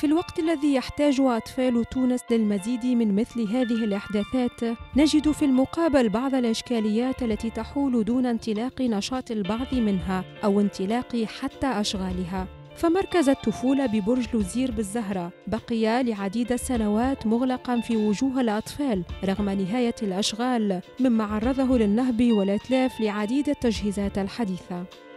في الوقت الذي يحتاج أطفال تونس للمزيد من مثل هذه الإحداثات، نجد في المقابل بعض الإشكاليات التي تحول دون انطلاق نشاط البعض منها أو انطلاق حتى أشغالها. فمركز الطفولة ببرج لوزير بالزهرة بقي لعديد السنوات مغلقاً في وجوه الأطفال رغم نهاية الأشغال، مما عرضه للنهب والإتلاف لعديد التجهيزات الحديثة.